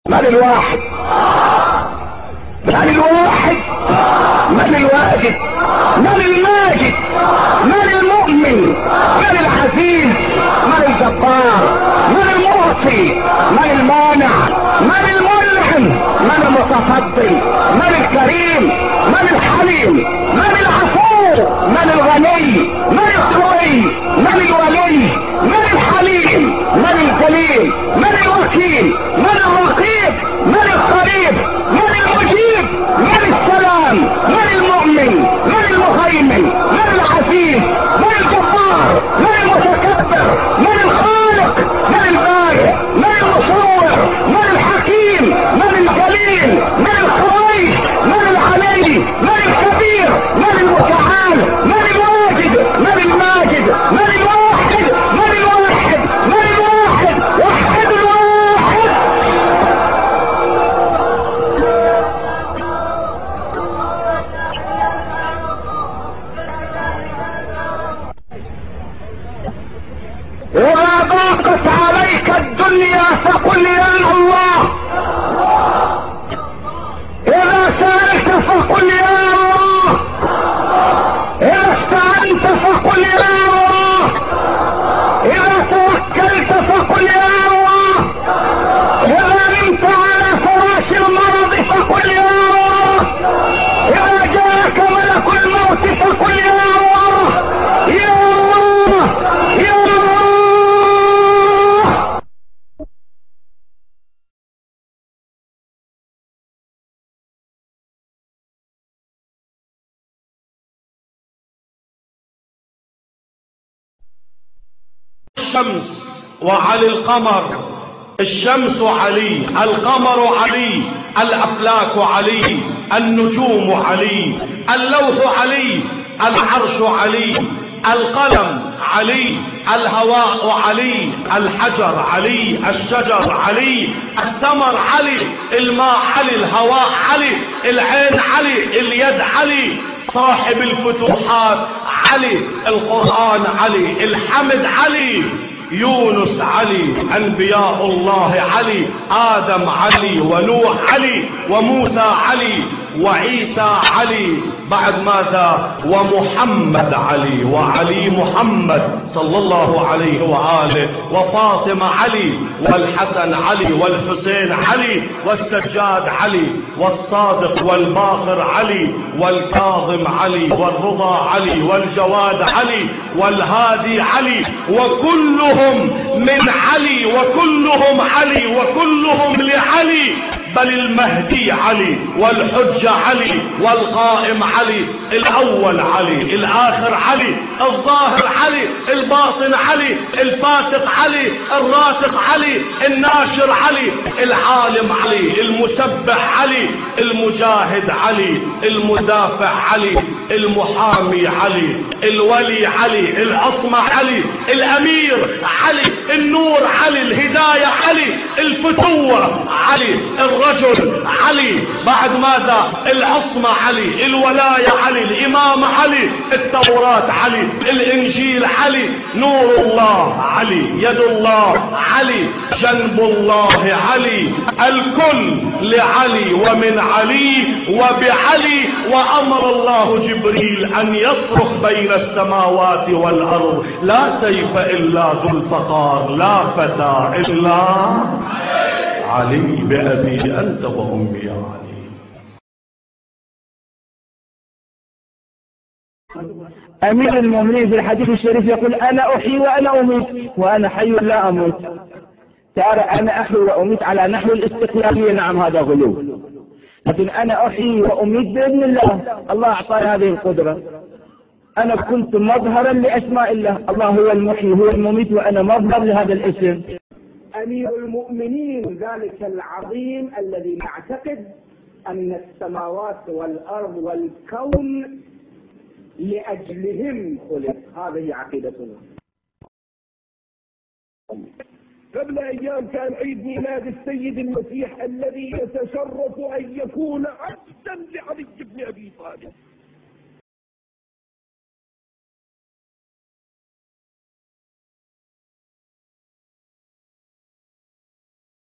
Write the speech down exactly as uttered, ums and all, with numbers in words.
من الواحد؟ من الواحد؟ من الواجد؟ من الماجد؟ من المؤمن؟ من العزيز؟ من الجبار؟ من المعطي؟ من المانع؟ من المنعم؟ من المتفضل؟ من الكريم؟ من الحليم؟ من العفو؟ من الغني؟ من القوي؟ من الولي؟ من الحليم؟ من الجليل؟ من الوكيل؟ من الرقيب؟ من القريب؟ من المجيب؟ من السلام؟ من المؤمن؟ من المهيمن؟ من العزيز؟ من الجبار؟ من المتكبر؟ من الخالق؟ من البارئ؟ من المصور؟ من الحكيم؟ من الجليل؟ من القوي؟ من العلي؟ من الكبير؟ من المتعال؟ من الواجد؟ من الماجد؟ من الواحد؟ من الواحد؟ من الواحد؟ وحد الواحد. إذا ضاقت عليك الدنيا فقل يا الله، إذا سألت فقل يا الله، إذا استعنت فقل يا الله، إذا توكلت فقل يا الله، إذا نمت على فراش المرض فقل يا الله، إذا جاءك ملك الموت فقل يا الله، يا الله، يا الله. الشمس وعلي القمر، الشمس علي، القمر علي، الأفلاك علي، النجوم علي، اللوح علي، العرش علي، القلم علي، الهواء علي، الحجر علي، الشجر علي، الثمر علي، الماء علي، الهواء علي، العين علي، اليد علي، صاحب الفتوحات علي، القرآن علي، الحمد علي، يونس علي، أنبياء الله علي، آدم علي، ونوح علي، وموسى علي، وعيسى علي، بعد ماذا؟ ومحمد علي، وعلي محمد صلى الله عليه وآله، وفاطمة علي، والحسن علي، والحسين علي، والسجاد علي، والصادق والباقر علي، والكاظم علي، والرضا علي، والجواد علي، والهادي علي، وكلهم من علي، وكلهم علي، وكلهم لعلي، بل المهدي علي، والحجة علي، والقائم علي، الأول علي، الآخر علي، الظاهر علي، الباطن علي، الفاتح علي، الراتق علي، الناشر علي، العالم علي، المسبح علي، المجاهد علي، المدافع علي، المحامي علي، الولي علي، العصمة علي، الأمير علي، النور علي، الهداية علي، الفتوة علي، الرجل علي، بعد ماذا؟ العصمة علي، الولاية علي، الإمامة علي، التوراة علي، الإنجيل علي، نور الله علي، يد الله علي، جنب الله علي، الكل لعلي ومن علي وبعلي. وأمر الله جبريل أن يصرخ بين السماوات والأرض: لا سيف إلا ذو الفقار، لا فتى إلا علي، بأبي أنت وأمي يا علي. أمير المؤمنين في الحديث الشريف يقول: أنا أحيي وأنا أميت وأنا حي لا أموت. ترى أنا أحيي وأميت على نحو الاستقلالية، نعم هذا غلو، لكن أنا أحيي وأميت بإذن الله، الله أعطاني هذه القدرة. أنا كنت مظهرا لأسماء الله، الله هو المحيي هو المميت وأنا مظهر لهذا الاسم. أمير المؤمنين ذلك العظيم الذي نعتقد أن السماوات والأرض والكون لأجلهم خلق، هذه عقيدتنا. قبل أيام كان عيد ميلاد السيد المسيح الذي يتشرف أن يكون عبدا لعلي بن أبي طالب.